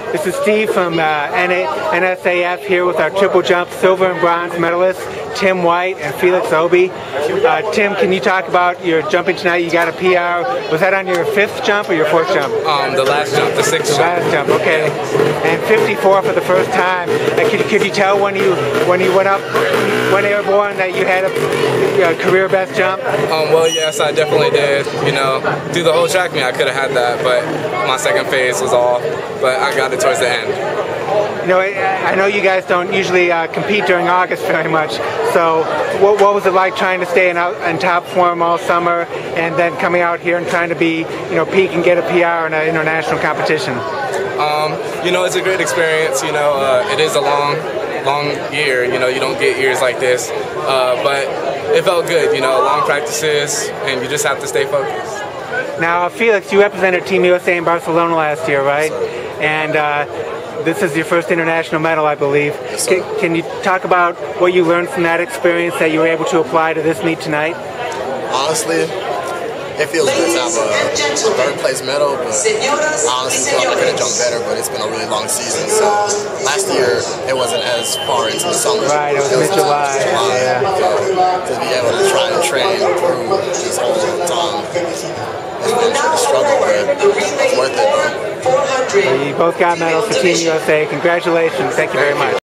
This is Steve from NSAF here with our triple jump silver and bronze medalists, Tim White and Felix Obi. Tim, can you talk about your jumping tonight? You got a PR. Was that on your 5th jump or your 4th jump? The last jump, the 6th jump. Last jump, okay. And 54 for the first time. Could you tell when you went up, when airborne, that you had a career best jump? Well, yes, I definitely did. You know, through the whole track meet, I could have had that, but my second phase was off. But I got it towards the end. You know, I know you guys don't usually compete during August very much. So, what was it like trying to stay in top form all summer, and then coming out here and trying to be, peak and get a PR in an international competition? You know, it's a great experience. You know, it is a long year. You know, you don't get years like this, but it felt good. You know, long practices, and you just have to stay focused. Now, Felix, you represented Team USA in Barcelona last year, right? And this is your first international medal, I believe. Yes, can you talk about what you learned from that experience that you were able to apply to this meet tonight? Honestly, it feels good to have a third-place medal, but I honestly feel like I could have jumped better, but it's been a really long season. So last year, it wasn't as far into the summer. Right, it was mid-July. Yeah. To be able to try and train through this whole time, it's been a struggle, but it's worth it, bro. You both got medals for Team USA. Congratulations. Thank you very much.